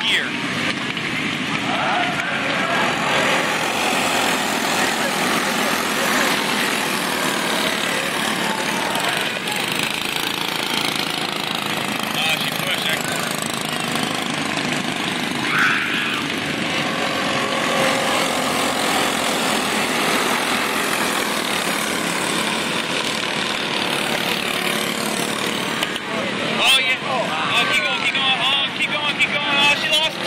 gear. She's pushing. Oh, yeah. Oh, keep going, keep going. Oh, keep going, keep going. Oh, she lost